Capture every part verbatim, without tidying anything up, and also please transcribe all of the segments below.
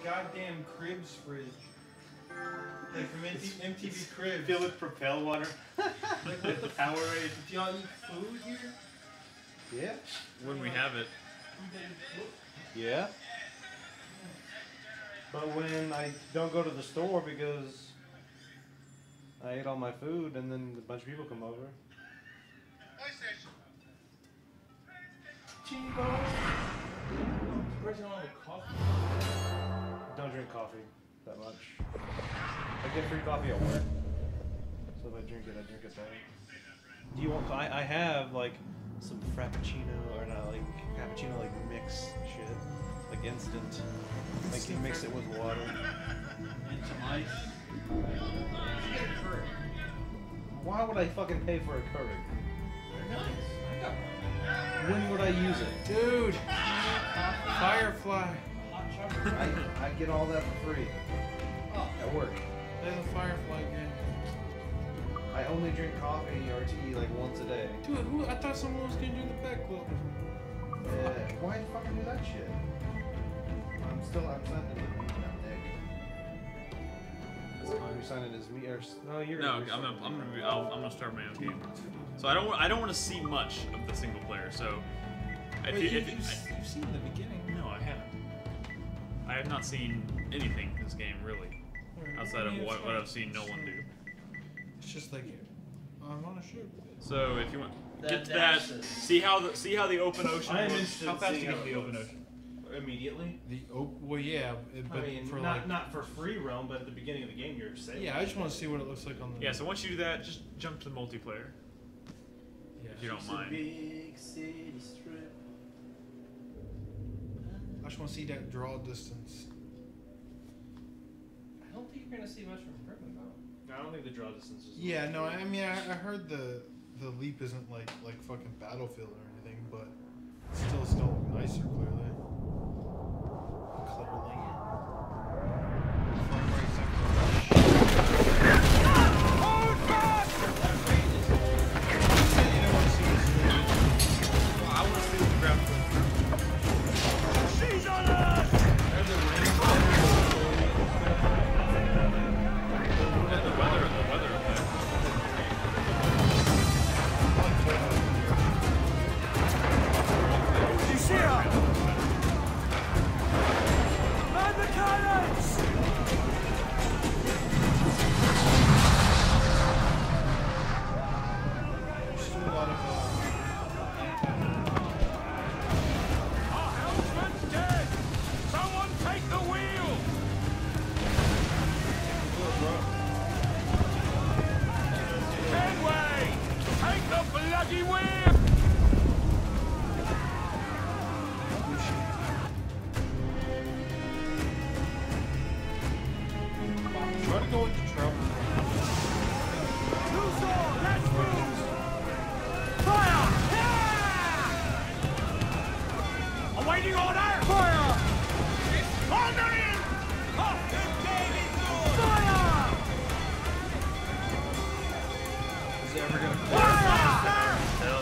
goddamn Cribs fridge. Like from M T V Cribs. Fill with Propel water. Like with the Powerade. Do y'all eat food here? Yeah. When we have it. Yeah. But when I don't go to the store because I ate all my food and then a bunch of people come over. Don't drink coffee that much. I get free coffee at work. So if I drink it, I drink it there. Do you want, I, I have like some Frappuccino, or not like cappuccino like mix shit. Like instant. Like you mix it with water. And some ice. Why would I fucking pay for a Keurig? They're nice. I got one. When would I use it? Dude! Firefly. I, I get all that for free. Oh. At work. Play the Firefly game. I only drink coffee or tea like once a day. Dude, who, I thought someone was gonna do the back club. Yeah. Why the fucking do that shit? I'm still outside the living room, Nick. You're signing as me or no? You're. No, you're I'm gonna, I'm signing gonna, be, I'll, I'm gonna start my own game. So I don't, I don't want to see much of the single player. So, if Wait, you, you, if, you've, I, you've seen the beginning. no, I haven't. I have not seen anything in this game really, outside of what, what I've seen no one do. It's just like, I'm on a ship. So if you want, That- get to that. that's- See how the, see how the open ocean. I am looks? interested How in fast do seeing you get how to it the open looks. ocean? Immediately. The op well, yeah, it- but I mean, for not like, not for free roam, but at the beginning of the game, you're safe. yeah, I just want to see what it looks like on the. Yeah. So once you do that, just jump to multiplayer yeah. if you don't It's a mind. big city strip. I just want to see that draw distance. I don't think you're gonna see much from Britain though. I don't think the draw distance is. Yeah, no, I mean, I, I heard the the leap isn't like like fucking Battlefield or anything, but it's still it's gonna look nicer clearly. Cleverly. Frame rate's I want to see what the graphics. She's on us! Look at the weather, the weather effect. You see her? Man the cannons! There's still a lot of uh, Our helmsman's dead! Someone take the wheel! Kenway! Take the bloody wheel! try to go into trouble. Tucson, let's move! Fire! Yeah! Awaiting order! Fire! Order in! Captain David Fire! Is it ever gonna Fire! Hell.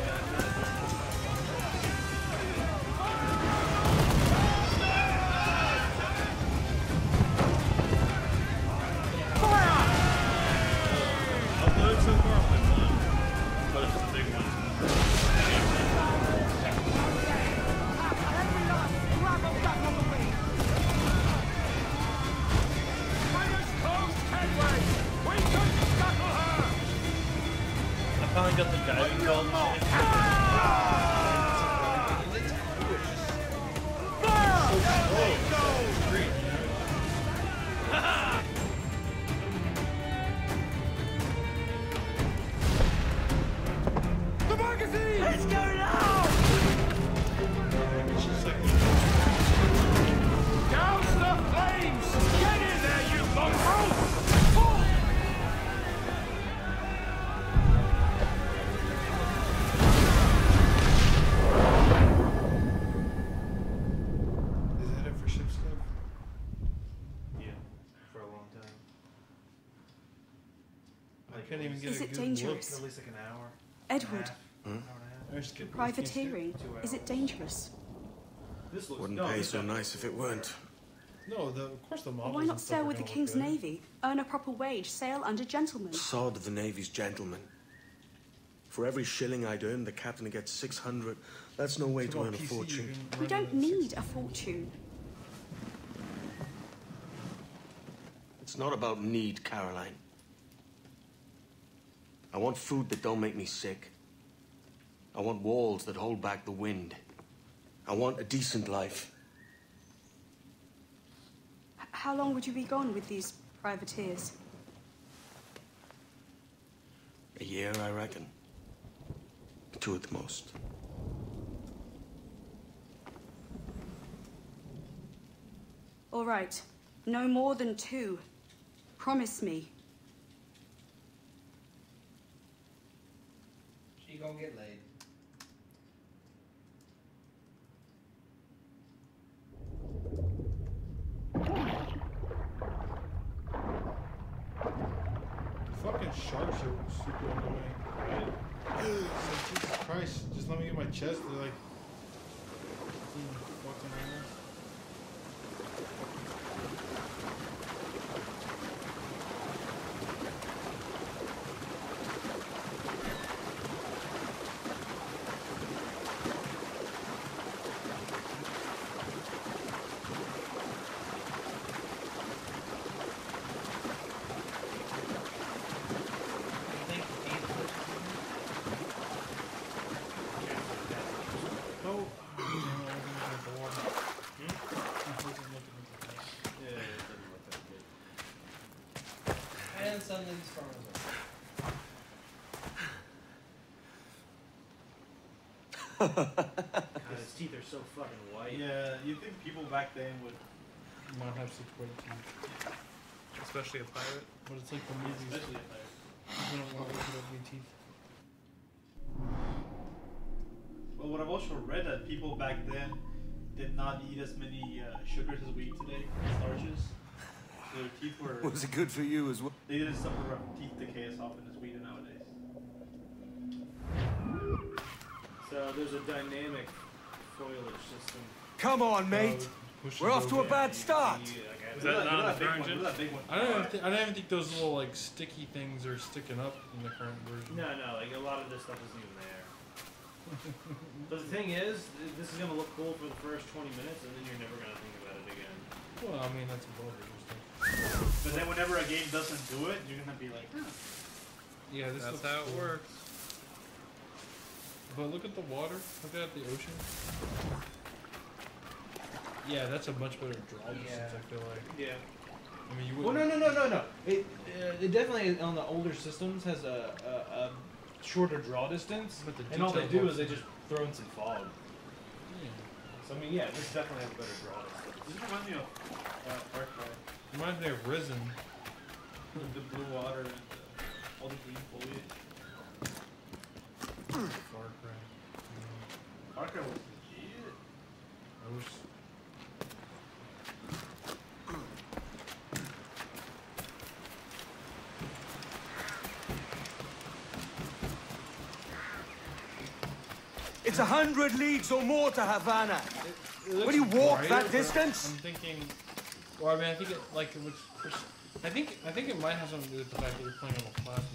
Upload so far on my phone, but it's the big one. I finally got the diving bell machine. The magazine! Let's go now! Douse the flames! Get in there, you mongrel! Is that it for ship stuff? Yeah, for a long time. I can't even get Is a it good dangerous? At least like an hour. Edward, Half, hour and a half. Look. Just get- privateering, is it dangerous? This looks Wouldn't dumb. pay This so stuff- nice if it weren't. No, the, of course the models. Why and not stuff sail are with the gonna King's look good. Navy? Earn a proper wage, sail under gentlemen. Sod of the Navy's gentlemen. For every shilling I'd earn, the captain gets six hundred. That's no way It's to about earn a P C, you fortune. can We run don't it at need six- a fortune. It's not about need, Caroline. I want food that don't make me sick. I want walls that hold back the wind. I want a decent life. H- How long would you be gone with these privateers? A year, I reckon. Two at the most. All right. No more than two. Promise me. She gonna get laid. Fucking sharks are super annoying. Right? Like, Jesus Christ, just let me get my chest. They're like. fucking animals. No. I wasn't looking at the water. I wasn't looking at the water. Yeah, it doesn't look that good. And something's frozen. God, his teeth are so fucking white. Yeah, you think people back then would, Might have such white teeth. Especially a pirate. But it's like the movies. especially if they. I don't want to look at ugly teeth. Well, what I've also read that people back then did not eat as many uh, sugars as we eat today, starches. So their teeth were. Was it good for you as well? They didn't suffer from teeth decay as often as we do nowadays. So there's a dynamic foliage system. Come on, mate. Uh, push We're it off to over. a bad start. You- like, I- Is that Look at not that the big current one, gen? look at that big one. I don't even. Th- I don't even think those little like sticky things are sticking up in the current version. No, no, like a lot of this stuff isn't even there. But the thing is, th- this is gonna look cool for the first twenty minutes, and then you're never gonna think about it again. Well, I mean that's above interesting. But then whenever a game doesn't do it, you're gonna be like, huh. Yeah, this That's looks how it cool. works. But look at the water. Look at the ocean. Yeah, that's a much better draw distance. Yeah. I feel like. Yeah. I mean, you Well, wouldn't. no, no, no, no, no. It, uh, it definitely on the older systems has a, a, a shorter draw distance, But the and all they detail do helps. is they just throw in some fog. Yeah. So I mean, yeah, this definitely has better draw distance. This reminds me of uh, Far Cry. Reminds me of Risen. The blue water and uh, all the green foliage. Far Cry. Mm, Far Cry was legit. I wish. It's a hundred leagues or more to Havana. It looks Will you walk brighter, that but distance? I'm thinking. Well, I mean, I think it like it looks. pers- I think I think it might have something to do with the fact that you're playing on a plasma.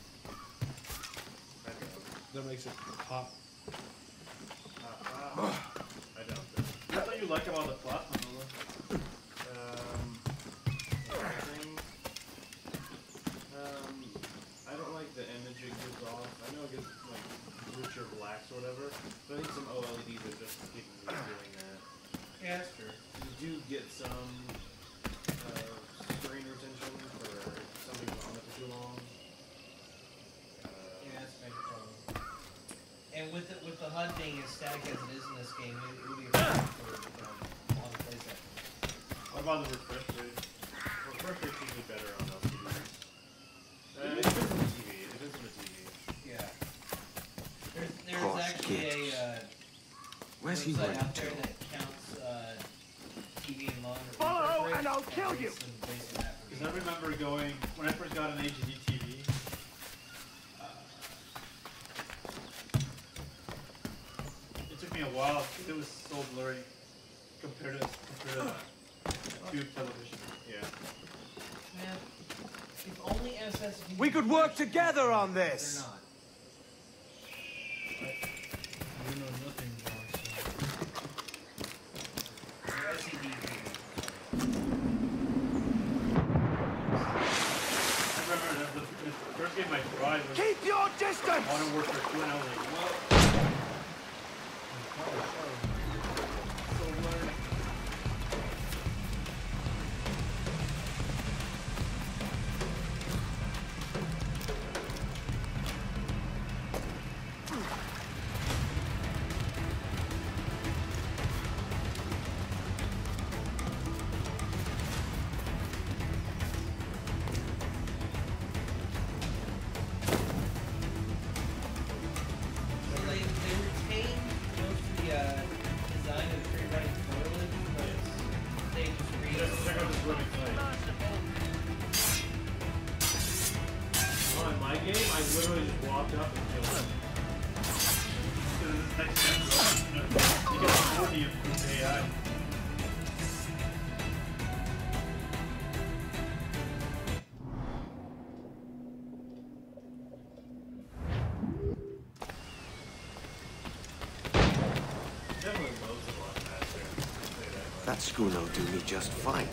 That makes it pop. I doubt that. That's what you like about the plasma, Nola. Um, thing. Um, I don't like the image it gives off. I know it gives like richer blacks or whatever, but I think some O L E Ds are just capable of doing that. Yeah, that's true. You do get some uh, screen retention for something on it for too long. Uh, Yeah, that's a major problem. And with the, with the H U D being as static as it is in this game, it, it would be a problem for you know, a lot of plays that. What about the refresh rate? Refresh rate's usually better on L C Ds. Uh, it depends on the T V. It depends on the T V. Yeah. There's, there's Gosh, actually kids. a uh, Where's he website running out there to? that counts uh, T V and longer Follow refresh and I'll rate kill you. rates and basing that for Because I remember going, when I first got an H D T V, uh, it took me a while because it was so blurry compared to, compared to Tube television. Yeah. Man, if only S S V. We could work together on this. They're not. You know nothing wrong. They're S C D. I remember the, the, the first game I tried was Keep your distance! Modern Warfare two, and I was like, what? So learning. So they, they retain most of the uh, design of the free running toilet, but they just read Just check out this running site. Oh, in my game, I literally just walked up and killed him. Because this next step, you get a forty of A I. Definitely loads a lot faster. I'll say that much. That schooner will do me just fine.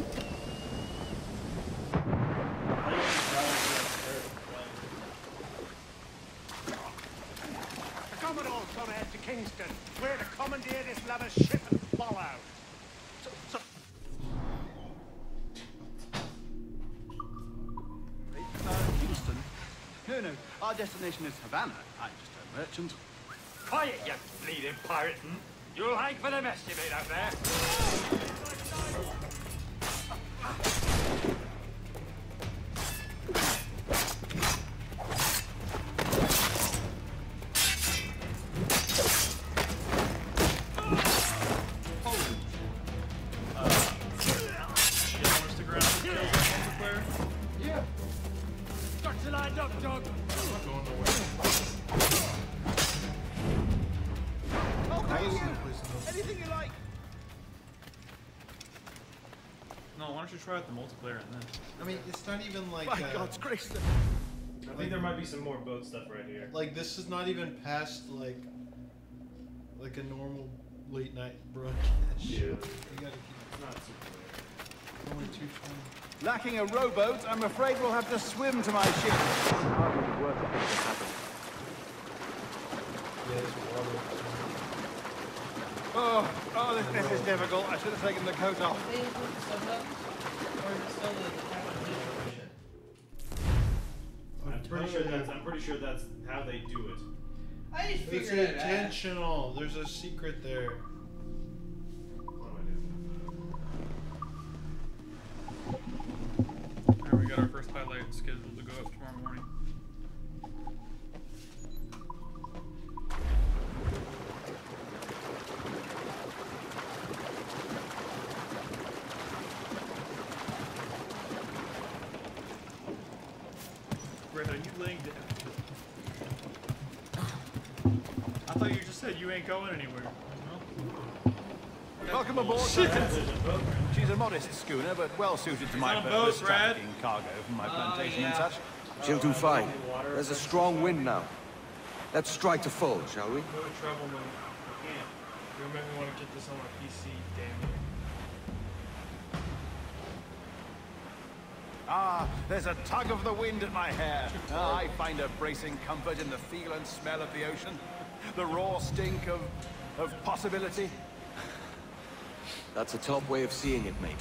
The Commodore's gonna head to Kingston. We're to commandeer this lover's ship and follow. So, so... Uh, Kingston? No, no. Our destination is Havana. I'm just a merchant. Quiet, you bleeding pirate. You'll hang for the mess you made out there. Yeah. Got you lined up, dog. I'm not going nowhere. Oh, I thank was you. in a place to go. Anything you like. No, why don't you try out the multiplayer and then? I mean, it's not even like. By uh, God's grace. I think there might be some more boat stuff right here. Like this is not even past like. Like a normal late night broadcast. Yeah. You gotta keep Not super it only two twenty. Lacking a rowboat, I'm afraid we'll have to swim to my ship. Yeah, there's water. Oh, oh, this, this is difficult. I should have taken the coat off. They include the subtitles? Or is it still the Captain version? I'm pretty sure that's. I'm pretty sure that's how they do it. I just It's figured it out. intentional. There's a secret there. What do I do? Alright, we got our first highlight scheduled to go up tomorrow morning. Brett, are you laying down? I thought you just said you ain't going anywhere. Welcome aboard. Shit. There's a boat. She's a modest schooner, but well suited to my on a purpose, boat, Brad. trafficking cargo from my plantation and yeah. such. She'll do fine. There's a strong wind now. Let's strike to full, shall we? Go to trouble mode. I can't. You'll make me want to get this on my P C, damn it. Ah, there's a tug of the wind at my hair. Ah, I find a bracing comfort in the feel and smell of the ocean. The raw stink of, of possibility. That's a top way of seeing it, mate.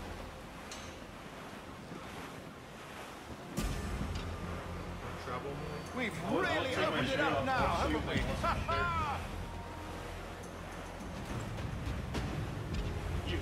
Trouble mode. We've I'll- I'll really take my opened it shirt up off. now, I'll haven't shoot we? my- Ha ha! You.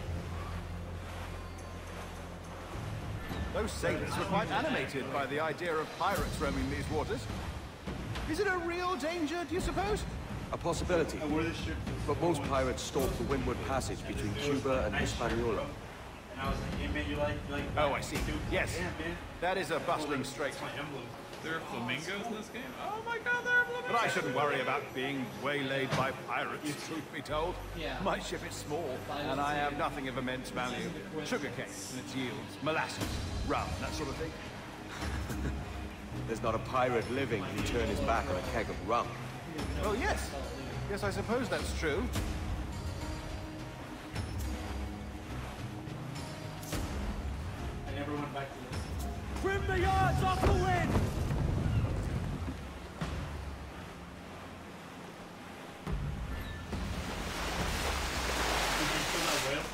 Those sailors were quite animated by the idea of pirates roaming these waters. Is it a real danger, do you suppose? A possibility. I wore this shirt. But most pirates stalk the windward passage between Cuba and Hispaniola. And I was like, hey man, you like, you like. Oh, I see. Dude, Yes. Yeah, man. That is a bustling strait. That's my emblem. There are flamingos in this game? Oh my god, there are flamingos! But I shouldn't worry about being waylaid by pirates, truth be told. Yeah. My ship is small, and I have nothing of immense value. Sugarcane and its yields, molasses, rum, that sort of thing. There's not a pirate living who'd turn his back on a keg of rum. Well, yes. Yes, I suppose that's true. I never went back to this. Trim the yards off the wind! Did you kill that whale?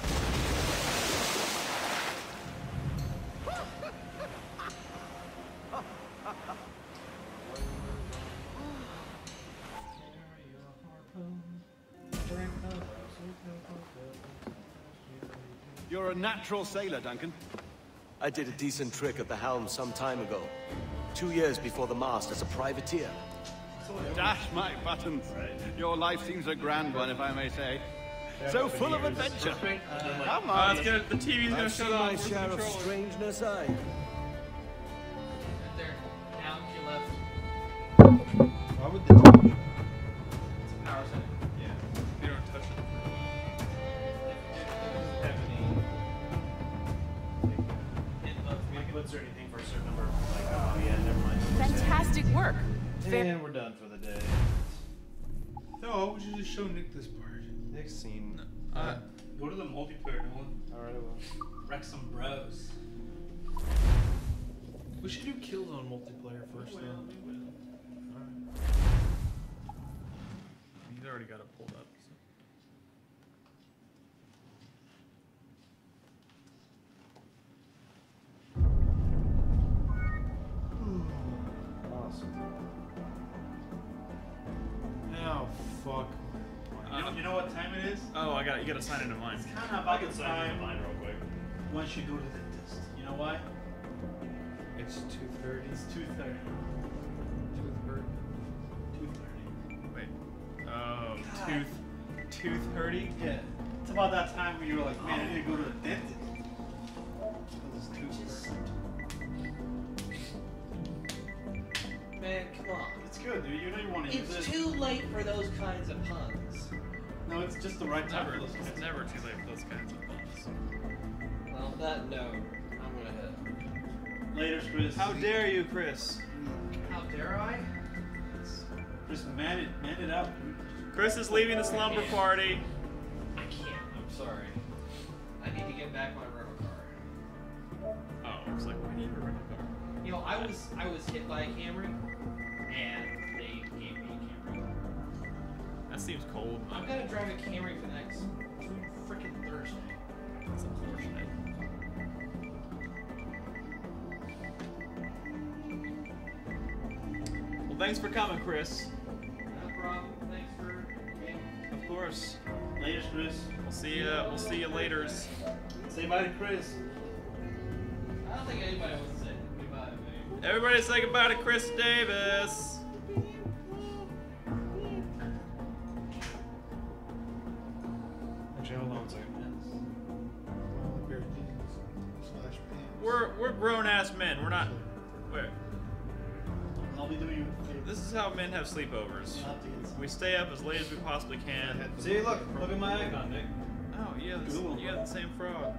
You're a natural sailor, Duncan. I did a decent trick at the helm some time ago. Two years before the mast as a privateer. Dash my buttons. Your life seems a grand one, if I may say. So full of adventure. Come Uh, on. it's gonna, the T V's gonna I've shut seen off. my Where's the share of controller? strangeness, I. Right there. Down to your left. Why would they touch? It's a power center. Yeah. You don't touch it. Have any Hit both. inputs or anything for a certain number? Like, oh yeah, never mind. Fantastic work. Fair- And we're done for the day. No, why would you just show Nick this part? Next scene. Uh, Go to the multiplayer, Nolan. Alright, I will. Wreck some bros. We should do Killzone multiplayer first, though. He's already got it pulled up. So. Awesome. Oh, fuck. You know, you know what time it is? Oh, I got you. Got to sign into mine. It's kind of about the Sign time mine real quick. once you go to the dentist. You know why? It's two thirty. It's two thirty. two thirty. two thirty. Wait. Oh, tooth, tooth hurting. Yeah. It's about that time where you're like, man, I need to go to the dentist. Because it's tooth hurt. Man, come on. It's good, dude. You know you want to use It's it. too late for those kinds of puns. No, it's just the right time Never. for those It's kinds. never too late for those kinds of things. Well, on that note, I'm gonna hit. Later, Chris. How dare you, Chris? How dare I? Just man it, man it out, dude. Chris is leaving the slumber party. I can't. I'm sorry. I need to get back my rental car. Oh, it's like, why do you have a rental car? You know, I was I was hit by a Camry, and they gave me a Camry. That seems cold. I'm gonna drive a Camry for the next two freaking Thursday. That's unfortunate. Well, thanks for coming, Chris. No problem. Thanks for. Of course. Later, Chris. We'll see you. We'll see you later's. Say bye to Chris. I don't think anybody wants to say goodbye to me. Everybody say goodbye to Chris Davis. Actually, hold on one second. We're we're grown ass men. We're not. Where? I'll be doing you a favor. This is how men have sleepovers. Not to get We stay up as late as we possibly can. See, look, look at my icon, Nick. Oh, yeah, this, you got the same frog.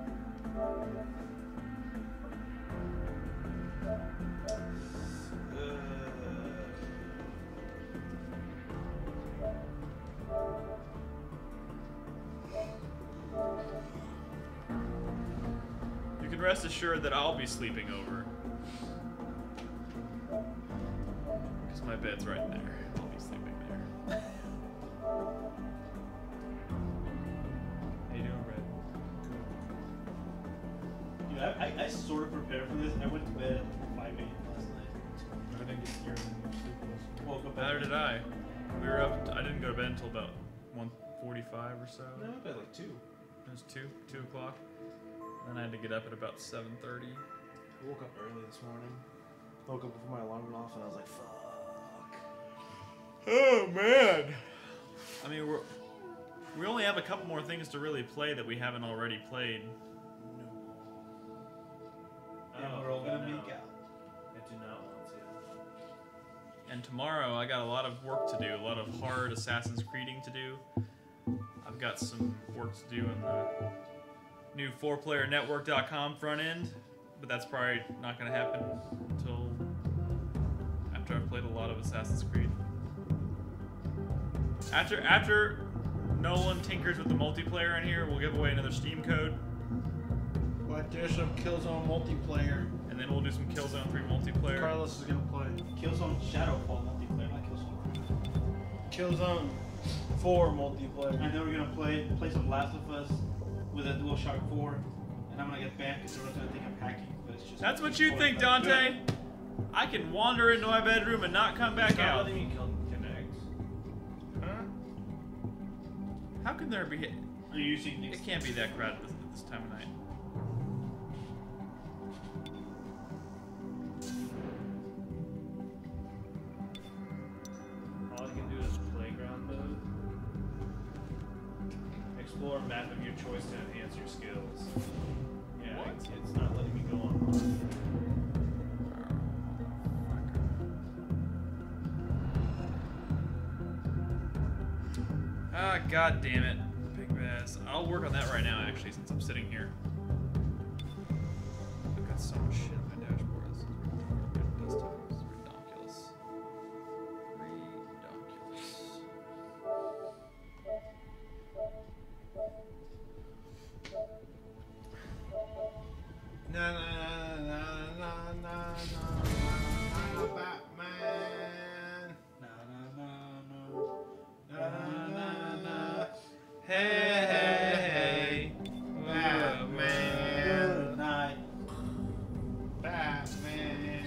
You can rest assured that I'll be sleeping over. Because my bed's right there. I'll be sleeping there. How you doing, Brad? You know, I, I, I sort of prepared for this. I went to bed at five a m last night. I didn't get scared when you sleep. Woke up Neither at did I. We were up. I didn't go to bed until about one forty-five or so. No, I went to bed like two. It was two, two o'clock. Then I had to get up at about seven thirty. I woke up early this morning. Woke up before my alarm went off, and I was like, "Fuck." Oh man! I mean, we're we only have a couple more things to really play that we haven't already played. And Oh, we're all gonna no. make out. I do not want to. and tomorrow I got a lot of work to do, a lot of hard Assassin's Creeding to do. I've got some work to do in the new four player network dot com front end, but that's probably not going to happen until after I've played a lot of Assassin's Creed. After after Nolan tinkers with the multiplayer in here, we'll give away another Steam code. But there's some Killzone multiplayer. And then we'll do some Killzone three multiplayer. Carlos is gonna play. Killzone Shadowfall multiplayer, not Killzone. Killzone four multiplayer. And then we're gonna play play some Last of Us with a DualShock four, and I'm gonna get banned because everyone's gonna think I'm hacking, but it's just. That's what you think, Dante? I can wander into my bedroom and not come back It's not out. letting me kill Connect. Huh? How can there be? Are you using? It can't be that crowded this, this time of night. All you can do is playground mode. Explore a map of your choice to enhance your skills. Yeah, What? It's, it's not letting me go on. Ah, god damn it. Big Bass. I'll work on that right now, actually, since I'm sitting here. I've got so much shit on my dashboard. This is ridiculous. This is ridiculous. Ridiculous. Na na na na na na na Batman. Na na na na. Na na na. Hey, hey, hey. Batman. Good night. Batman.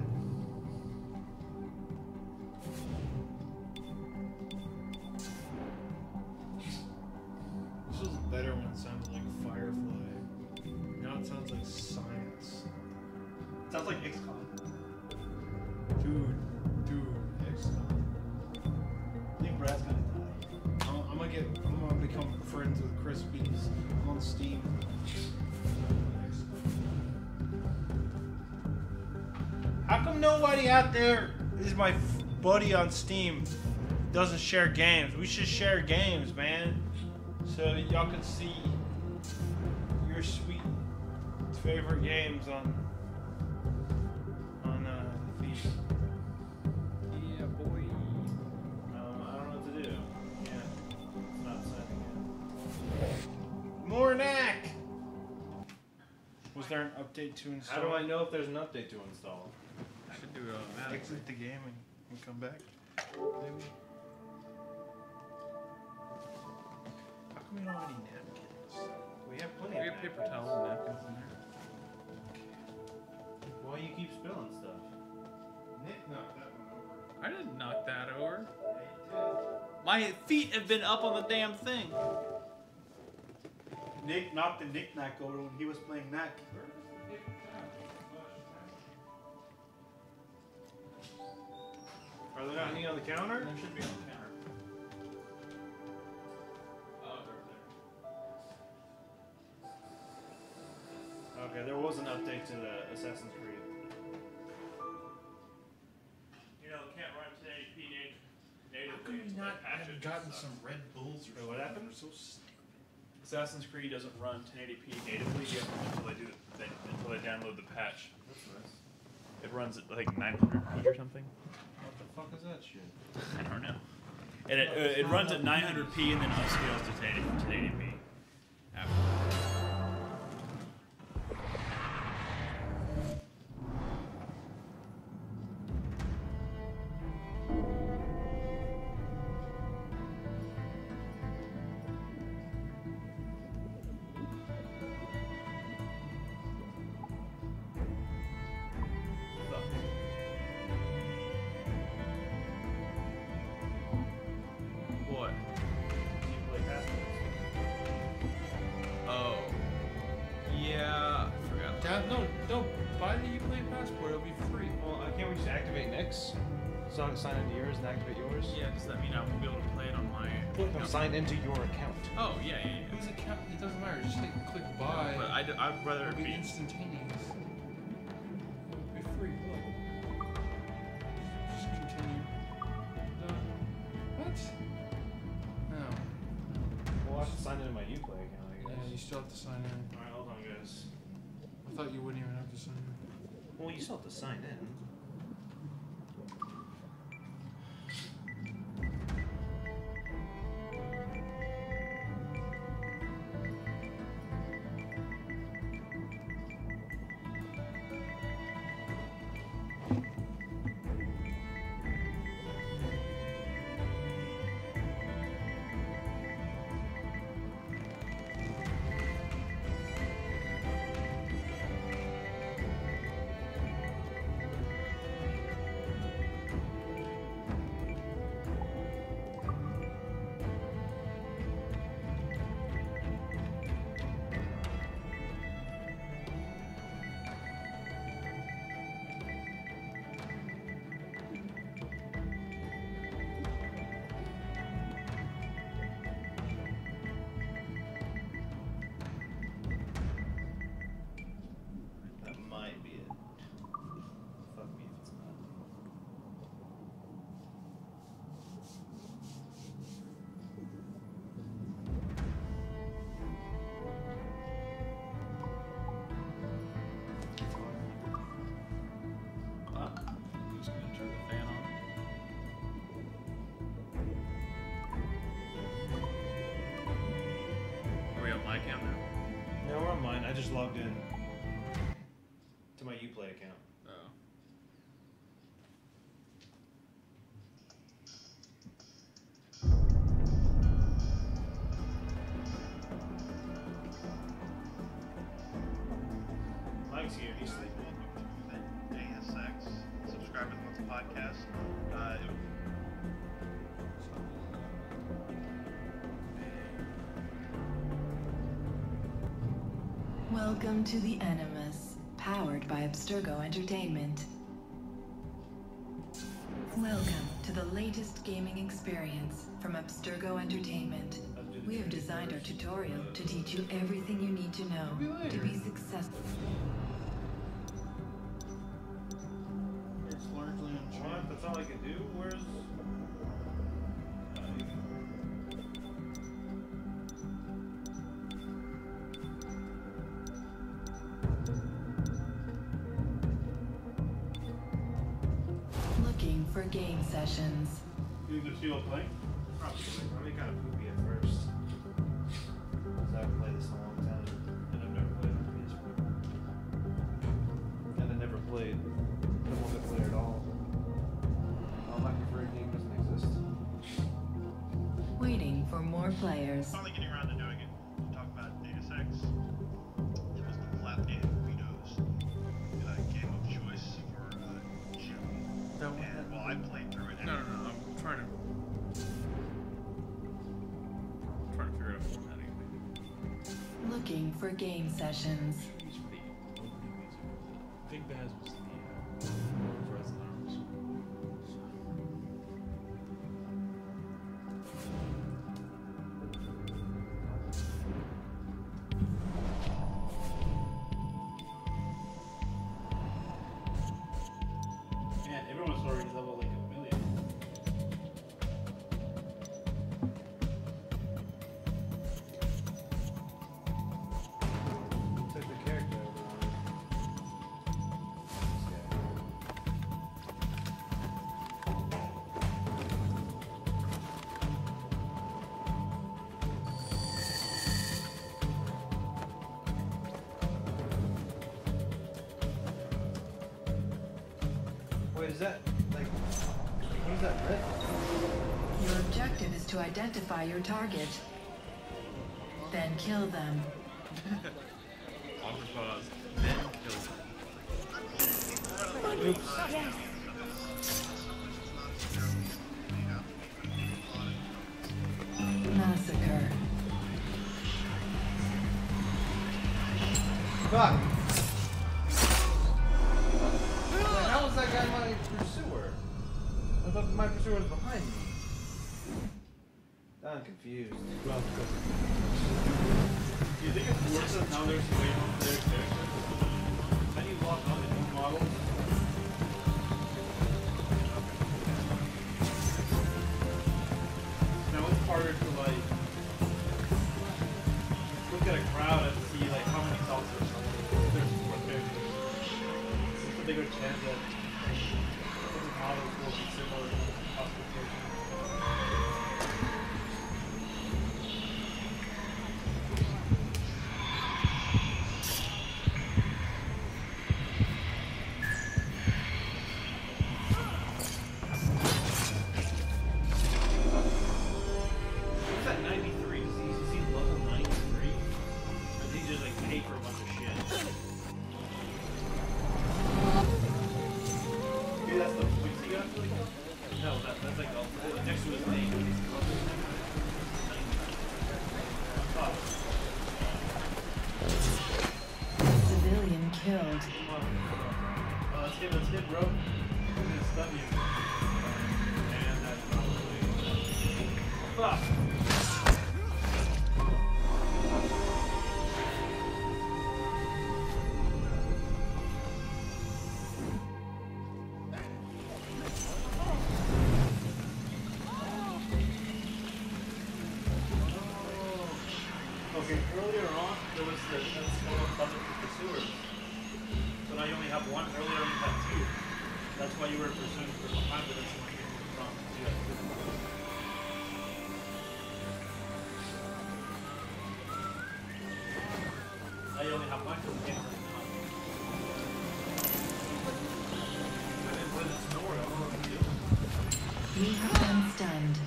This was better when it sounded like Firefly. Now it sounds like science. Sounds like X COM. Dude, dude, X COM. I think Brad's gonna die. I'm, I'm gonna get. I'm gonna become friends with Chris Bees. I'm on Steam. How come nobody out there is my f- buddy on Steam? Doesn't share games. We should share games, man, so that y'all can see your sweet favorite games on on uh, the feed. Yeah, boy. Um, I don't know what to do. Yeah, it's not signing in. Mornak! Was there an update to install? How do I know if there's an update to install? I should do it automatically. Exit the game and, and come back? Maybe. How come we don't have any napkins? We have plenty We of have paper napkins. towels and napkins in there. Why you keep spilling stuff? Nick knocked that one over. I didn't knock that over. My feet have been up on the damn thing. Nick knocked the knick-knack over when he was playing knack. Are there not any on the counter? There should be on the counter. Oh, they're over there. Okay, there was an update to the Assassin's Creed. You know, can't run ten eighty p natively. How come we not have gotten some Red Bulls or Wait, what happened? They're so stupid. Assassin's Creed doesn't run ten eighty p natively yet until they do they, until they download the patch. That's nice. It runs at like nine hundred p or something. What the fuck is that shit? I don't know. And it, uh, it runs at nine hundred p and then upscales to ten eighty p. After. What? You play Passports? Oh. Yeah. I forgot. Down, no, no, buy the Uplay passport. It'll be free. Well, uh, can't we just activate Nick's? So sign into yours and activate yours? Yeah, does that mean I won't be able to play it on my I'm account? signed into your account. Oh, yeah, yeah, yeah. Whose account? It doesn't matter. Just hit click buy. But I'd, I'd rather It'll it be be... instantaneous. It'll be free. Look. Just continue. still have to sign in. Alright, hold on, guys. I thought you wouldn't even have to sign in. Well, you still have to sign in. I just logged in to my Uplay account. Oh. Mike's here. He's sleeping. A S X. Subscribe to the podcast. Uh, it Welcome to the Animus, powered by Abstergo Entertainment. Welcome to the latest gaming experience from Abstergo Entertainment. We have designed our tutorial to teach you everything you need to know to be successful. It's largely What? unchanged. That's all I can do? Where's... Looking for game sessions. You think the seal play? Probably, probably kind of poopy at first. Because I haven't played this in a long time. And I've never played on P S four. And I never played the multiplayer at all. Oh, my preferred game doesn't exist. Waiting for more players. finally getting around to doing it. To talk about Deus Ex. It was the Flatpan Guidos uh, game of choice for uh, June. And well, I played through it. No, no, no. I'm trying to. I'm trying to figure out a formatting. Looking for game sessions. Big Baz was the uh, Resident Arms. Man, everyone's already level like a million. Took the character over. This guy. Wait, is that like what is that red? Your objective is to identify your target. Then kill them. Awkward pause. Then kill them. Oops. Massacre. Fuck! Wait, how was that guy my pursuer? I thought my pursuer was behind me. I'm confused. Well, do you think it's worse than how there's way more players characters? Then you lock on the new models. Now it's harder to like look at a crowd and bigger chance that different models will be similar to hospitation. What's that ninety-three? Is he, is he level ninety-three? Or did he just like pay for a bunch of shit? Maybe that's the wings he got? No, that, that's like the, next to his name. Civilian killed. Uh, let's hit, let's hit, bro. I'm gonna stun you. And that's probably... Fuck! Okay, earlier on, there was the small public pursuers. So now you only have one. Earlier you had two. That's why you were pursuing for some time, but then someone came from the front. So you had two. Now you only have one because it came from the front. But it was snore, I don't know what to do. We have been stunned.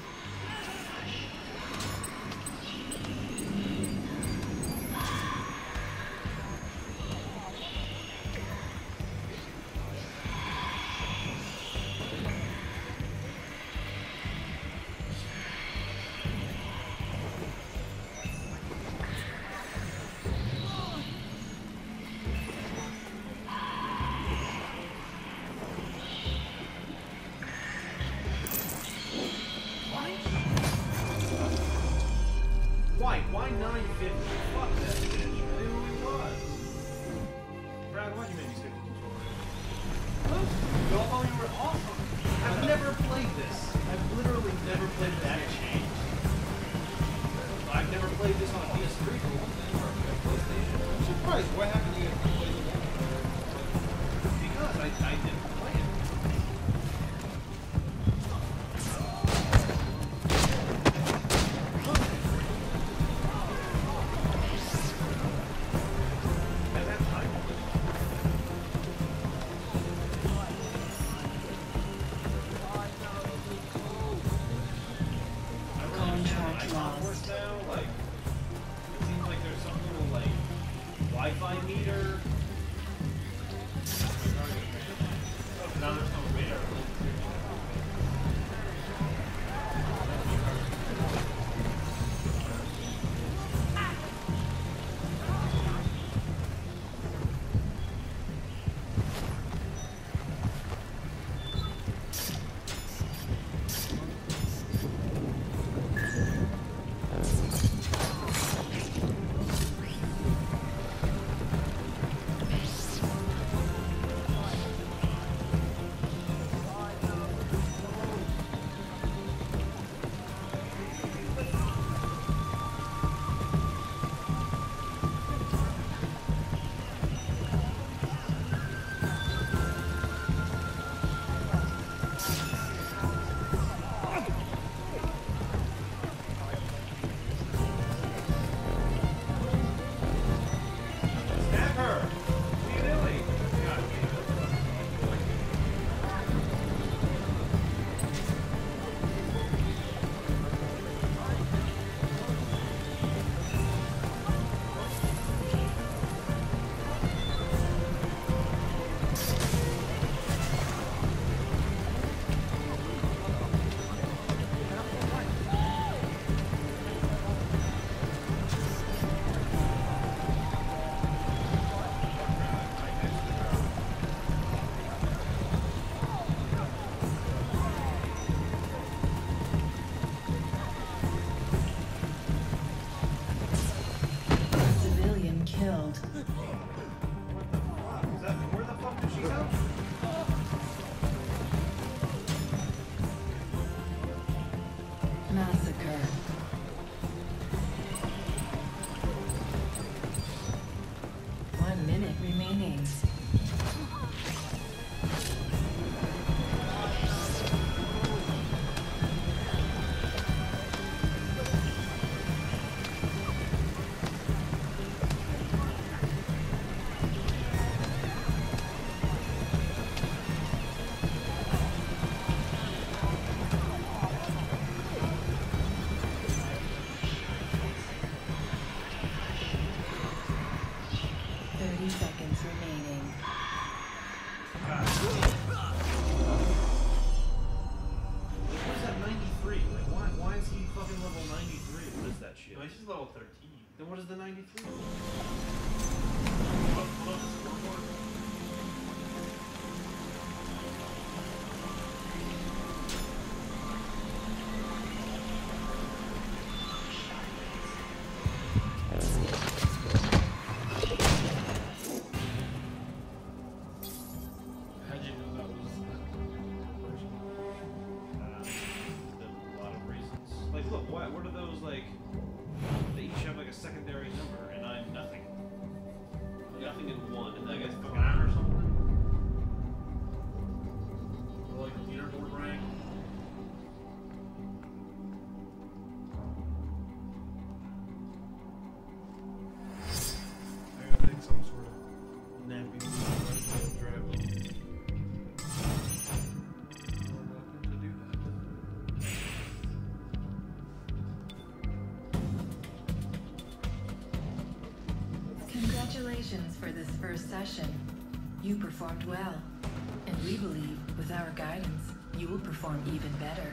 Congratulations for this first session. You performed well. And we believe, with our guidance, you will perform even better.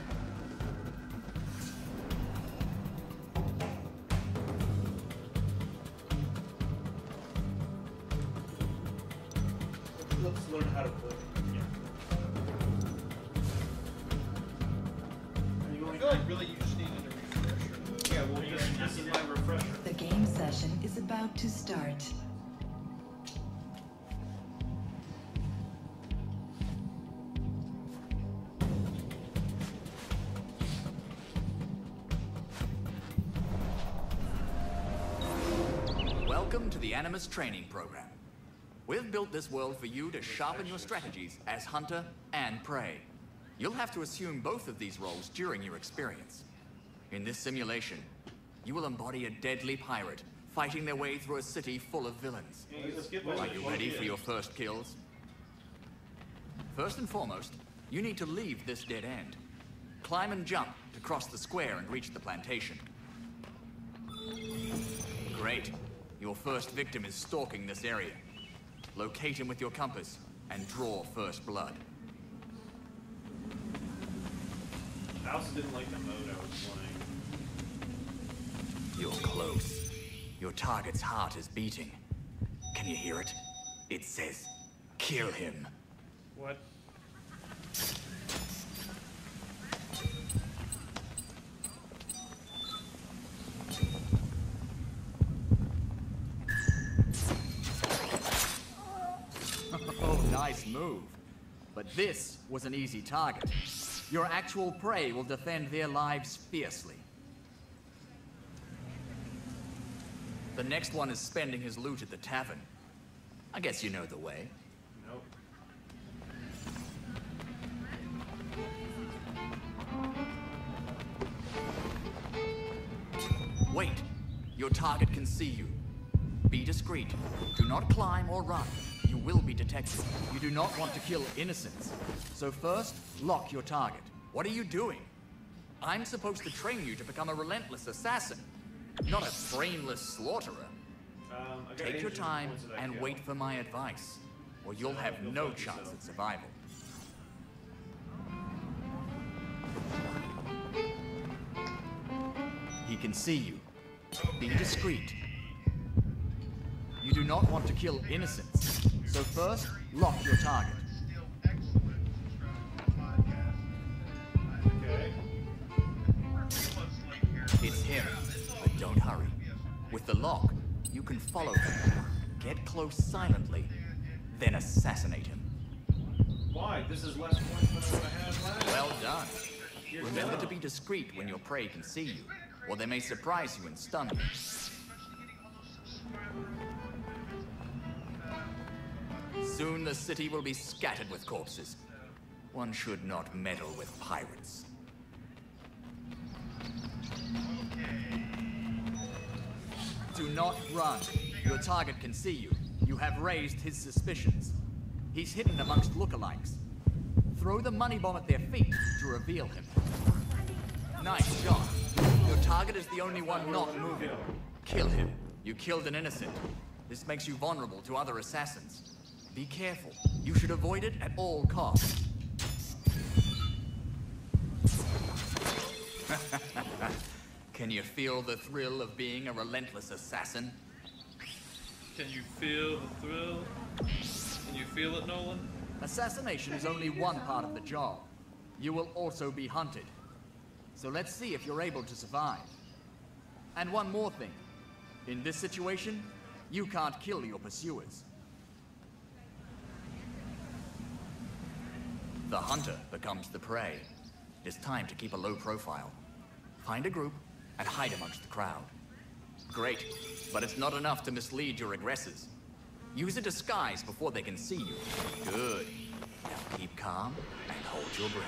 Let's learn how to play. I feel like really you just needed a refresher. Yeah, well, this, this is my refresher. The game session is about to start. Welcome to the Animus training program. We've built this world for you to sharpen your strategies as hunter and prey. You'll have to assume both of these roles during your experience. In this simulation, you will embody a deadly pirate fighting their way through a city full of villains. Are you ready for your first kills? First and foremost, you need to leave this dead end. Climb and jump to cross the square and reach the plantation. Great. Your first victim is stalking this area. Locate him with your compass and draw first blood. I also didn't like the mode I was playing. You're close. Your target's heart is beating. Can you hear it? It says, kill him. What? Oh, nice move. But this was an easy target. Your actual prey will defend their lives fiercely. The next one is spending his loot at the tavern. I guess you know the way. Nope. Wait. Your target can see you. Be discreet. Do not climb or run. You will be detected. You do not want to kill innocents. So first, lock your target. What are you doing? I'm supposed to train you to become a relentless assassin, not a brainless slaughterer. Um, I got Take your injured time once that I and killed. wait for my advice, or you'll So, have you'll no focus chance on- at survival. He can see you. Be discreet. You do not want to kill innocents. So first, lock your target. Okay. It's him, but don't hurry. With the lock, you can follow him. Get close silently, then assassinate him. Why? This is less points than what I had last. Well done. Remember to be discreet when your prey can see you, or they may surprise you and stun you. Soon the city will be scattered with corpses. One should not meddle with pirates. Do not run. Your target can see you. You have raised his suspicions. He's hidden amongst lookalikes. Throw the money bomb at their feet to reveal him. Nice shot. Your target is the only one not moving. Kill him. You killed an innocent. This makes you vulnerable to other assassins. Be careful. You should avoid it at all costs. Can you feel the thrill of being a relentless assassin? Can you feel the thrill? Can you feel it, Nolan? Assassination is only one part of the job. You will also be hunted. So let's see if you're able to survive. And one more thing. In this situation, you can't kill your pursuers. The hunter becomes the prey. It's time to keep a low profile. Find a group and hide amongst the crowd. Great, but it's not enough to mislead your aggressors. Use a disguise before they can see you. Good. Now keep calm and hold your breath.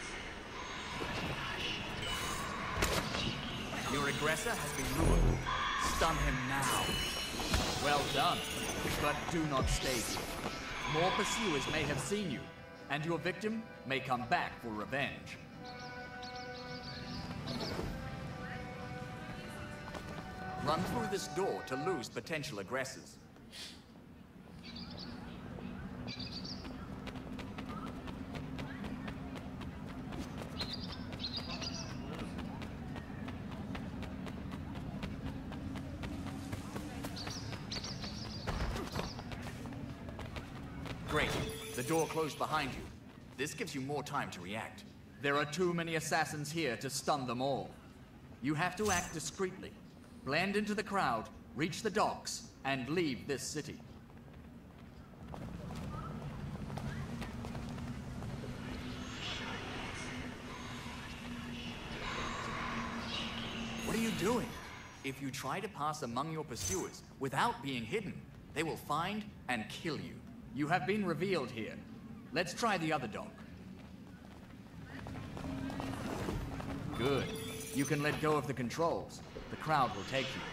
Your aggressor has been ruined. Stun him now. Well done, but do not stay here. More pursuers may have seen you, and your victim may come back for revenge. Run through this door to lose potential aggressors. Great. The door closed behind you. This gives you more time to react. There are too many assassins here to stun them all. You have to act discreetly. Blend into the crowd, reach the docks, and leave this city. What are you doing? If you try to pass among your pursuers without being hidden, they will find and kill you. You have been revealed here. Let's try the other dock. Good. You can let go of the controls. The crowd will take you.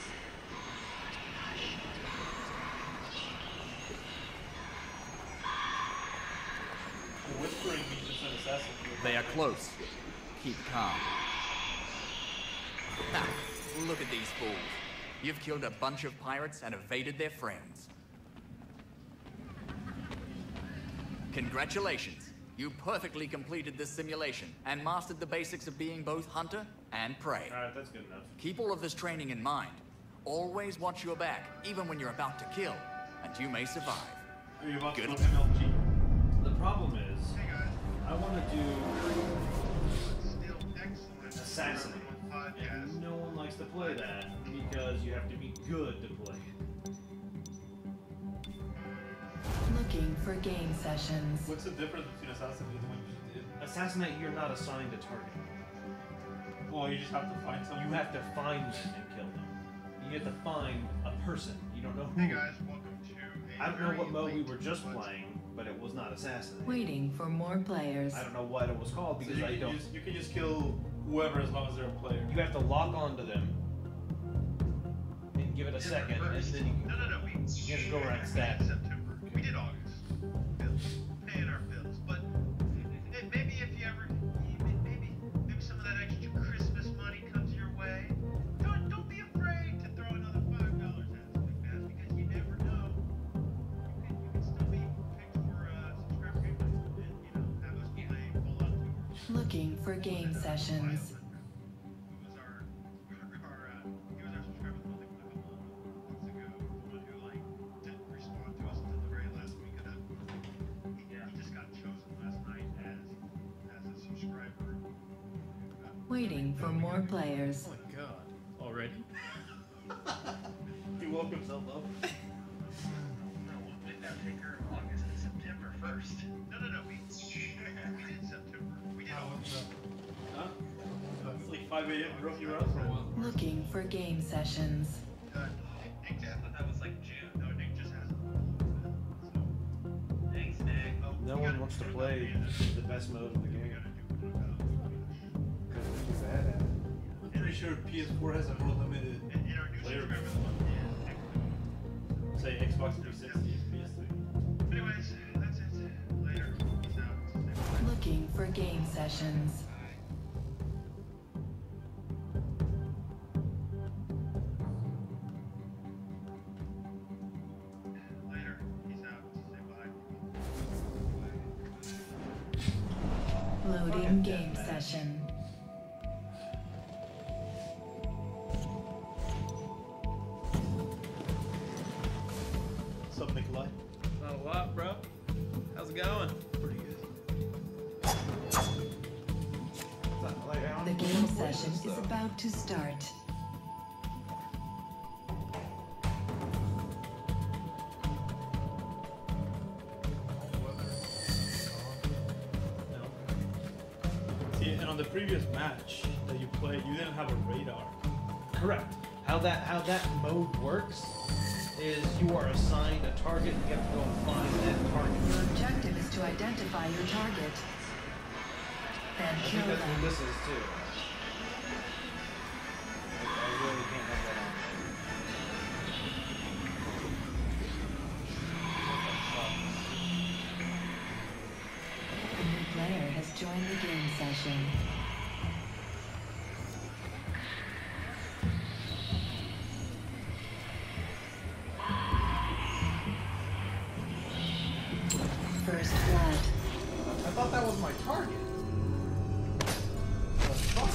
The whispering means just an assassin. They are close. Keep calm. Ha! Look at these fools. You've killed a bunch of pirates and evaded their friends. Congratulations. You perfectly completed this simulation and mastered the basics of being both hunter and prey. Alright, that's good enough. Keep all of this training in mind. Always watch your back, even when you're about to kill, and you may survive. Are you about Good. to go M L G? The problem is, I want to do Still excellent. assassinate, and no one likes to play that because you have to be good to play it. Looking for game sessions. What's the difference between assassinate and the one you just did? Assassinate, you're not assigned a target. Well, you just have to find someone. You have to find them and kill them. You have to find a person. You don't know who. Hey guys, welcome to a I don't know very what mode we late were just Let's playing, but it was not assassinate. Waiting for more players. I don't know what it was called So because you, I can don't. just, you can just kill whoever as long as they're a player. You have to lock onto them and give it a second, and then you can. No, no, no. We, You have to go around and stab. We did September. We did August. Bills. Paying our bills. But eh, maybe if you ever, maybe, maybe some of that extra Christmas money comes your way. Don't, don't be afraid to throw another five dollars at us like that because you never know. You can, you can still be picked for uh, subscriber game night and you know have us play Fallout two. Looking for game sessions. Who was our, our uh, he was our subscriber month a couple of months ago. The one who like didn't respond to us until the very last week of that. He, he just got chosen last night as as a subscriber. Waiting for more players. Oh my god. Already? He woke himself up. No, did that take her August and September first? No, no, no. We we did September. We did August. Huh? It's like five A M rookie runs for a while. Looking for game sessions. Uh, Nick, Nick, I thought that was like June. No, Nick just has it. So, thanks, Nick. Oh, No we one gotta- wants to we play gotta- the best mode of the we game gotta do one about because they're too bad at it. I'm pretty sure P S four has a more limited In, in our new player subscriber base. month, yeah, excellent. Say Xbox three sixty and P S three. Anyways, that's it. Later. Peace out. Say bye. Looking for game sessions. Later. Peace out. Say bye. Loading game session. What's up, Nikolai? Not a lot, bro. How's it going? Pretty good. The game session is about to start. See, and on the previous match that you played, you didn't have a radar. Correct. How that how that mode works is you are assigned a target and you have to go and find that target. Your objective is to identify your target. Then I kill think that's what them. this is too. I, I really can't have that on. A new player has joined the game session. First blood. I thought that was my target. The fuck?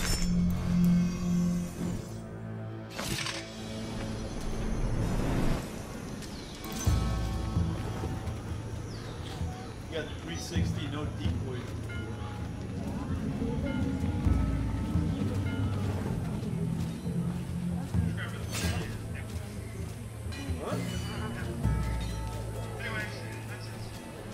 got three sixty, no decoy. What? Anyways, that's it.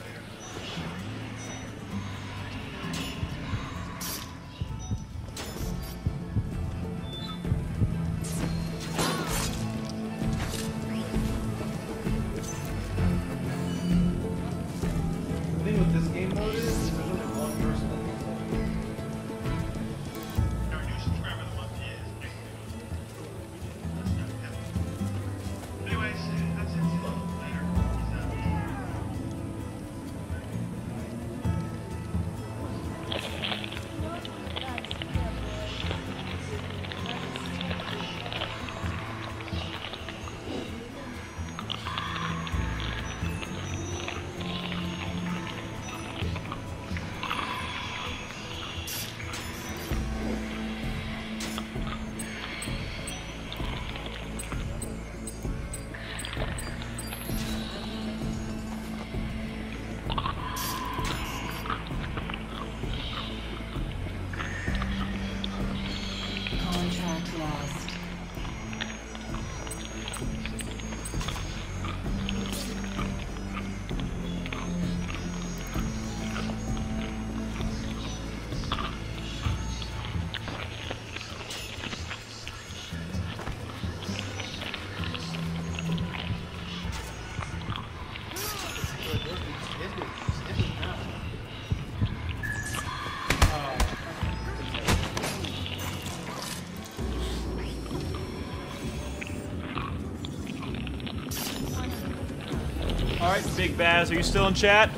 The thing with this game mode is there's only one person that can Our new subscriber of the month is Nick. That's not him. Anyways, that's it. See you later. Peace out. Contract lost. All right, Big Baz, are you still in chat?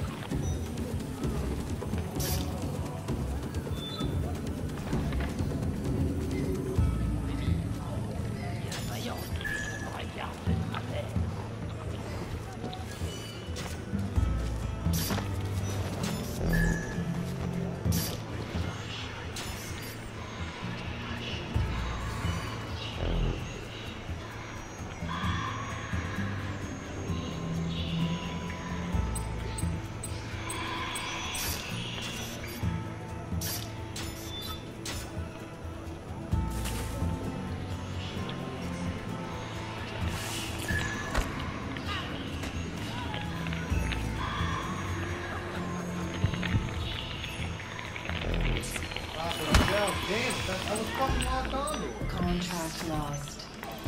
Damn, that, I was fucking locked on to it. Contract lost.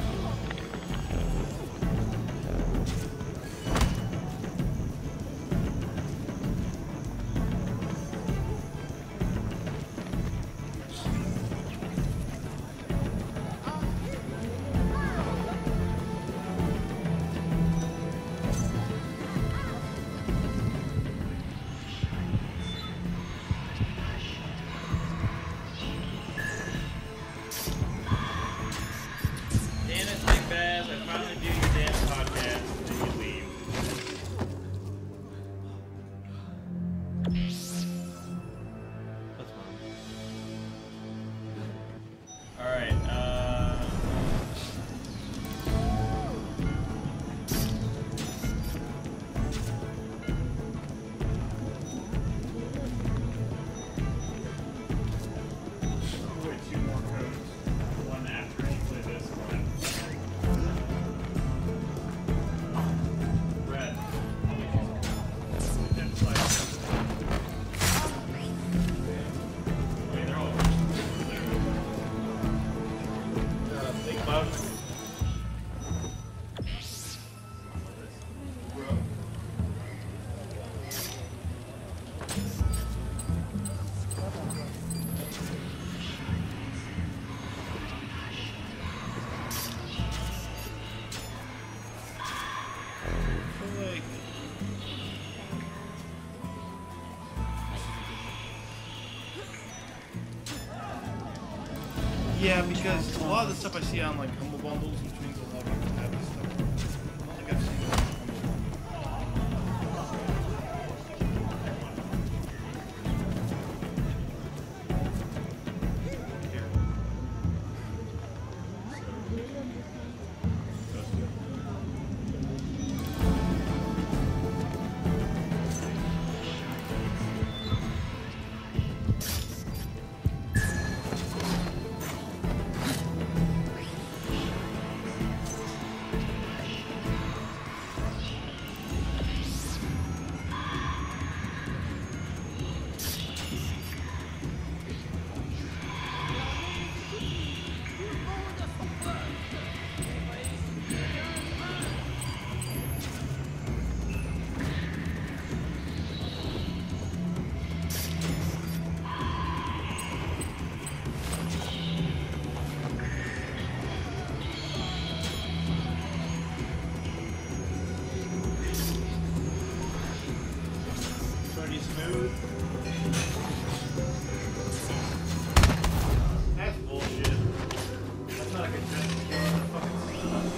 Damn it, Big Baz, I finally do your damn podcast and you leave. That's fine. Alright, uh... wait, two more codes. One after you play this, and one after. Red. Identify. Wait, they're all uh, Big Cloud. Like, yeah, because a lot of the stuff I see on like Humble Bundles, which means a lot of people have this stuff. I don't think I've seen it on Humble smooth. That's bullshit. That's not a good thing. That fucking sucks.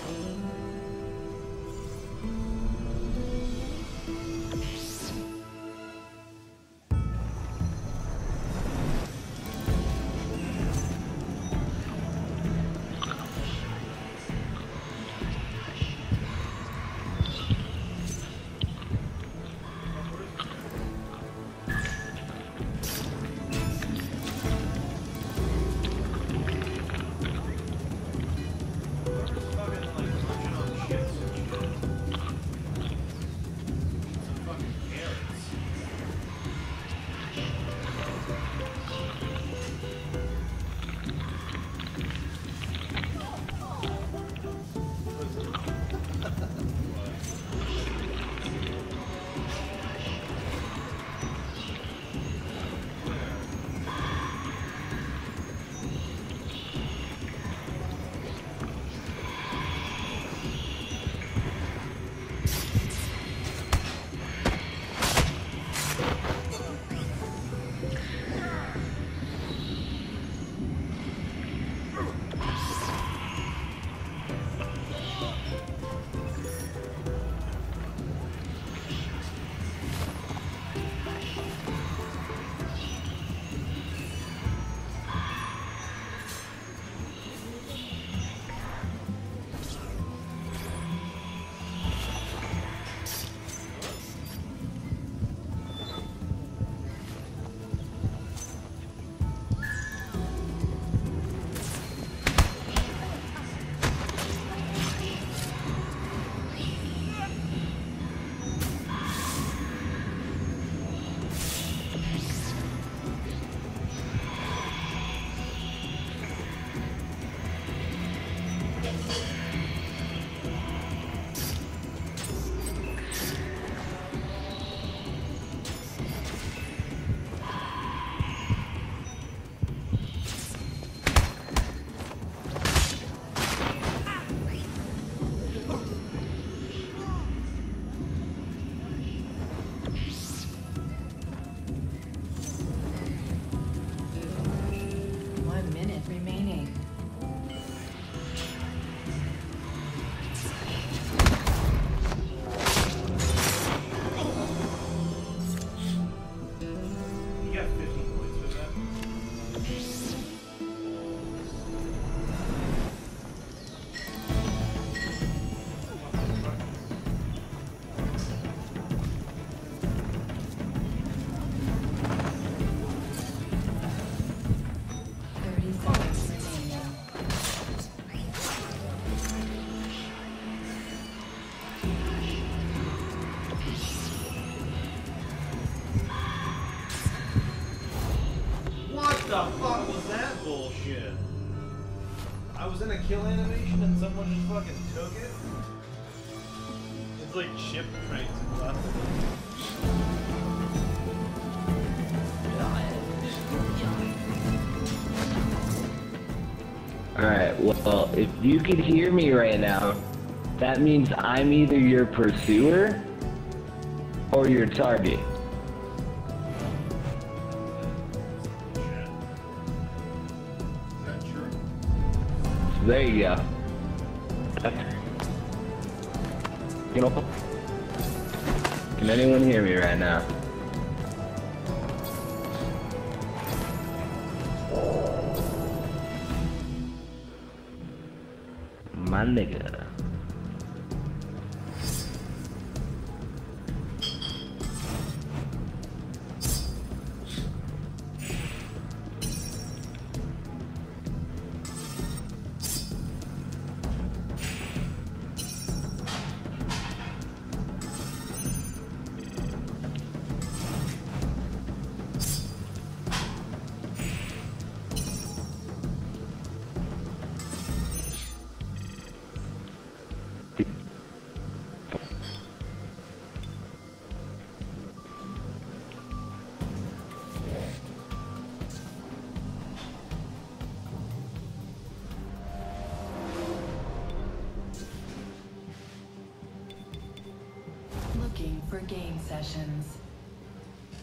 One minute remaining. You got fifteen points for that? thirty seconds remaining. What the fuck was that bullshit? I was in a kill animation and someone just fucking took it? It's like chip trains and stuff. Alright, well, if you could hear me right now, that means I'm either your pursuer or your target. Is that true? So there you go. That's, you know, can anyone hear me right now? My nigga. Looking for game sessions.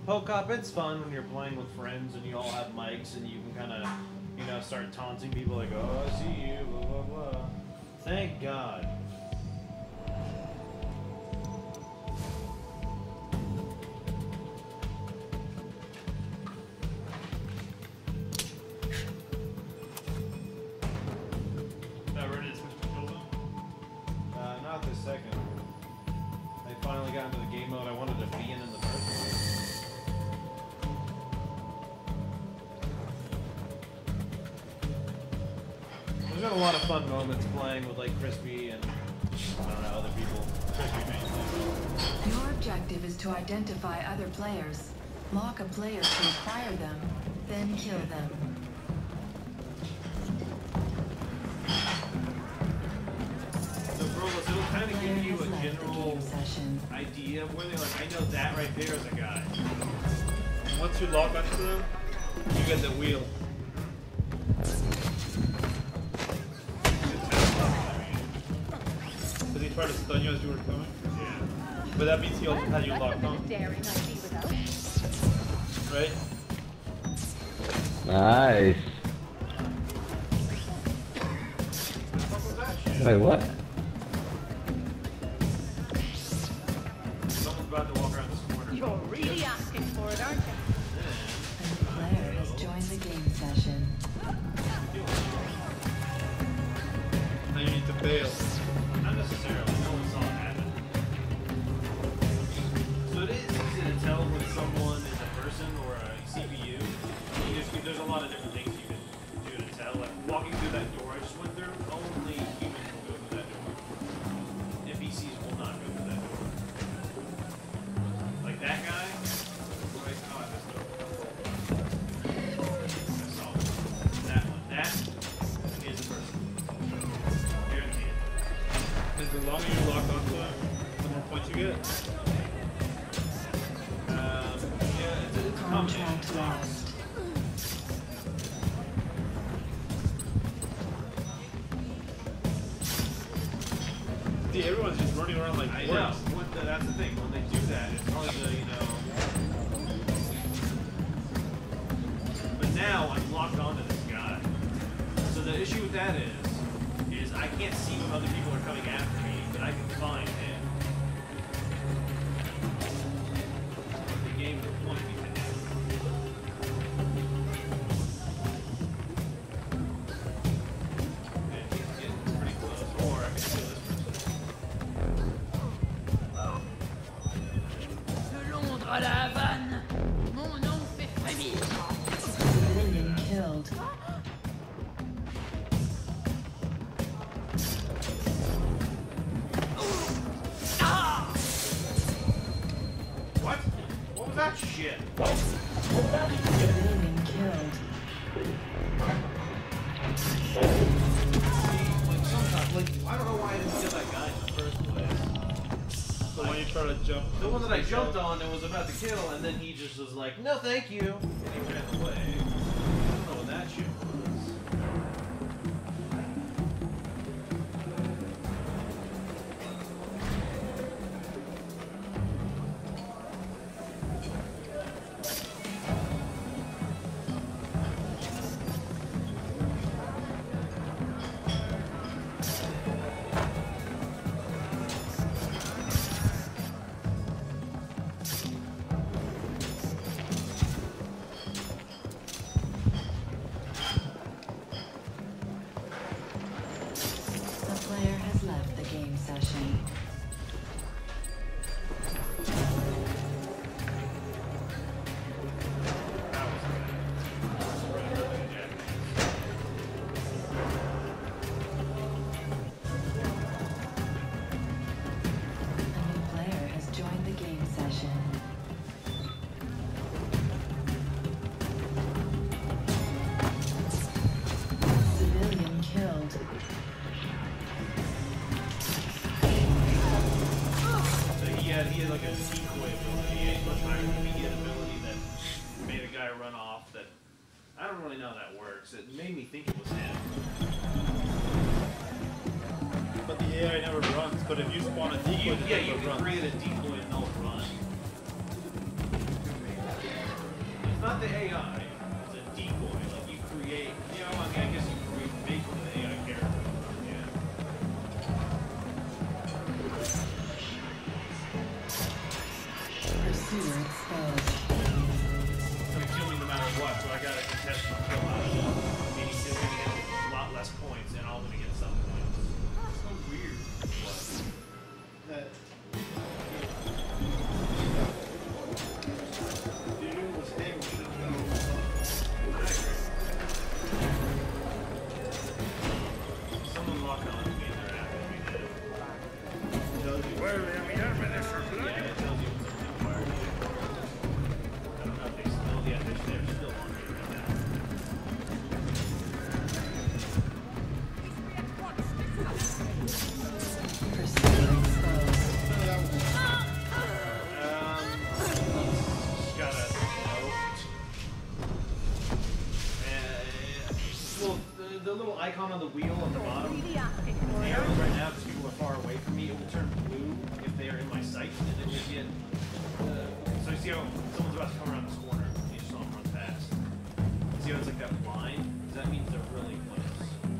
Pocop, it's fun when you're playing with friends and you all have mics and you can kind of, you know, start taunting people like, oh, I see you, blah, blah, blah. Thank God. Not ready to switch controls on? Uh, not this second. I finally got into the game mode I wanted to be in in the first place. There's been a lot of fun moments playing with like Crispy and I don't know, other people. Crispy mainly. Your objective is to identify other players, lock a player to acquire them, then kill them. So Brolos, it'll kind of give you a general idea of where they like, I know that right there is a guy. And once you log onto them, you get the wheel. Did he try to stun you as you were coming? Yeah. But that means he also had you locked on. Right? Nice. Wait, what? Someone's about to walk around this corner. You're really asking for it, aren't you? A player has joined the game session. Now you need to bail. Not necessarily. No one saw it happen. So it is easy to tell when someone is a person or a C P U. You just, there's a lot of different things you can do to tell. Like walking through that door I just went through, only humans will go through that door. N P Cs will not go through that door. Like that guy. Right, oh, I messed up. I saw it. That one. That is a person. Guaranteed. Because the longer you lock onto him, the more points you get. Um, yeah, it's a, it's a Contract lost. See, everyone's just running around like I worms. know. What the, that's the thing. When they do that, it's hard to, you know. But now I'm locked onto this guy. So the issue with that is, is I can't see when other people are coming after me, but I can find him. The game will point me to him. And he's getting pretty close. Or I can kill this person. Londres à la Havane. Mon nom fait frémir. Civilian killed. What? What was that shit? Civilian killed. Like sometimes, like I don't know why I didn't kill that guy in the first place. So when you try to jump, The one that I jumped on and was about to kill, and then he just was like, "No, thank you," and he ran away. I don't know what that shit was. A player has left the game session. A new player has joined the game session. Civilian killed. So he had, he had like a decoy ability. He had much higher than me. He had an ability that made a guy run off. That I don't really know how that works. It made me think it was him. but the A I never runs. But if you spawn a decoy, You, it yeah, never you can runs. create a decoy and they'll run. not the A I. It's a decoy. Like you create. You know, I mean, I guess you create basically the A I character. Yeah. Pursuer exposed. It's gonna kill me no matter what, so I gotta contest my kill out of it. Meaning he's gonna get a lot less points, and I'm gonna get some points. It's so weird. What? That. Someone locked on to me in their app if we did. It tells you. Well, I mean, I'm in this for blood. Yeah, it tells you what's required. I don't know if they still, yeah, they're, they're still on me right now. Pursuer exposed. Um, just gotta note. Uh, well, the, the little icon on the wheel on the bottom, the arrows right now, because people are far away from me, it will turn blue if they are in my sight, and then you get. Uh, so you see how someone's about to come around this corner, you just saw them run past. You see how it's like that line? That means they're really close.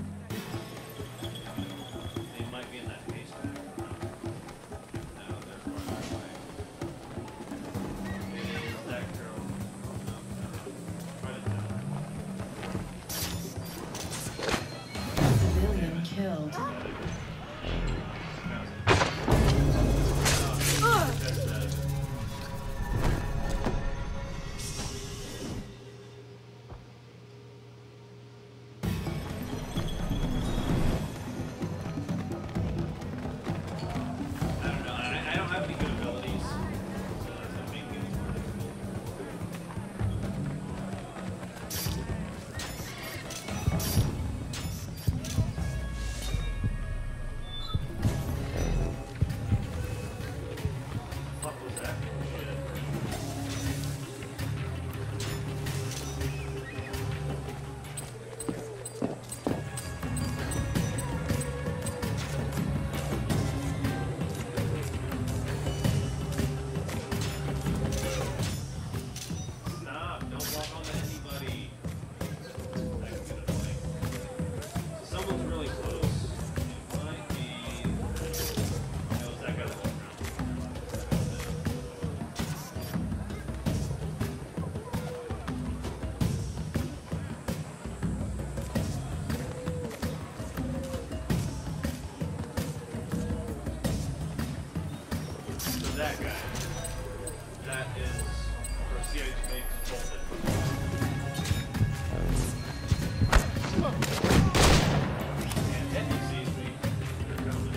They might be in that pace back. No, they're far away. It's that girl. No, no. Try to tell. Civilian killed. I don't know. I, I don't have any good abilities. So that's what makes it more difficult. What was that? Stop, don't walk onto anybody. That could get annoying. So someone's really close. It might be. No, it's that guy that walked around. So that guy. That is for C H P consultant. And then he sees me. They're coming.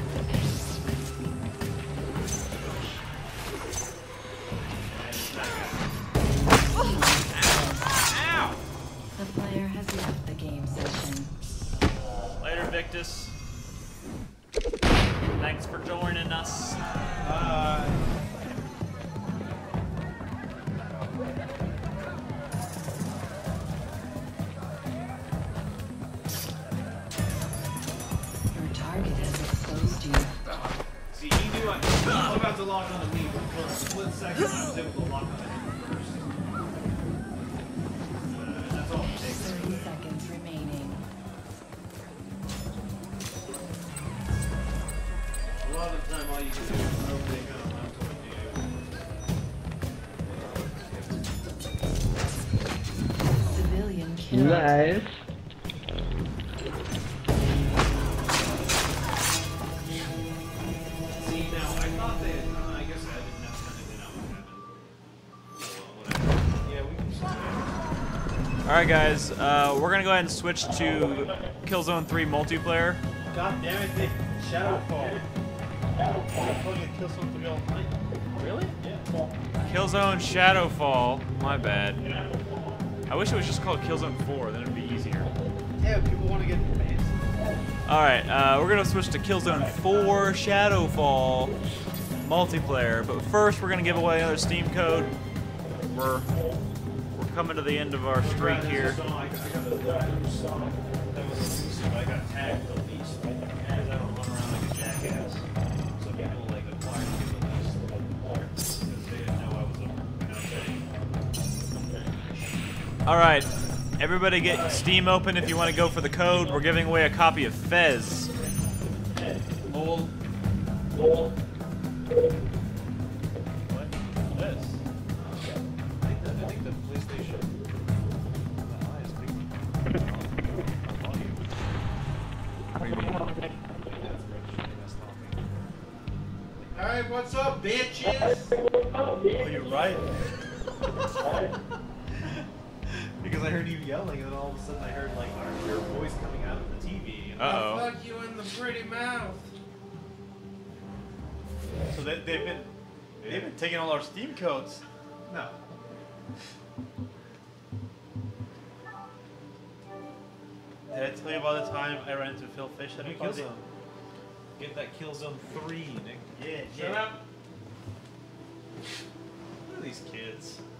And it's that guy. Ow! The player has left the game session. Later, Victus. Thanks for joining us. Uh, Your target has exposed you. See, he knew I was about to lock onto me, but for a split second I was able to lock onto him first. Uh, that's all it takes. thirty seconds remaining. A lot of the time, all you can do is throw a big gun left what you. Civilian killed. Nice. See, now, I thought they had, uh, I guess I didn't know, I didn't know what happened. Well, whatever. Yeah, we can just. All right, guys. Uh, we're gonna go ahead and switch to Killzone three multiplayer. God damn it, Nick. Shadowfall. Shadowfall. You kill something real night. Really? Yeah. Killzone Shadowfall. My bad. I wish it was just called Killzone four. Then it'd be easier. Yeah, people want to get fancy. All right, uh, we're gonna switch to Killzone four Shadowfall multiplayer. But first, we're gonna give away another Steam code. We're we're coming to the end of our streak here. I got tagged the least because I don't run around like a jackass. So people like acquired me the least because they didn't know I was a, you know, All right, everybody get Steam open if you want to go for the code. We're giving away a copy of Fez. Hold. What? This? I think the, I think the PlayStation. The eye is big. Volume. What do you mean? I think that's registering us talking. Alright, what's up, bitches? Oh, you're right. Because I heard you yelling, and then all of a sudden I heard like your voice coming out of the T V. And Uh-oh. I'll fuck you in the pretty mouth. So they, they've been they've been taking all our Steam codes. No. Did I tell you about the time I ran into Phil Fish at a New party? Killzone. Get that Killzone three, Nick. Yeah, Shut yeah. up. Look at these kids.